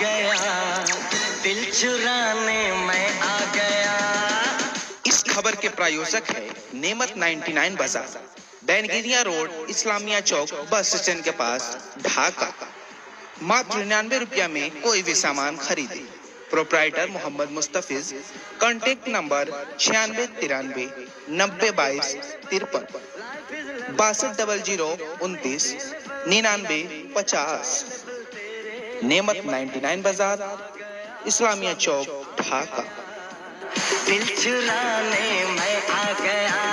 गया, दिल चुराने मैं आ गया। इस खबर के प्रायोजक है नेमत 99 बाजार, बैनगिरिया रोड, इस्लामिया चौक, बस स्टैंड के पास, ढाका। मात्र 99 रुपया में कोई भी सामान खरीदे। Proprietor Mohammad Mustafiz. Contact number 9693 9022 53 620029 99 50। नेमत 99 बाजार, इस्लामिया चौक, ढाका। दिल चुराने मैं आ गया,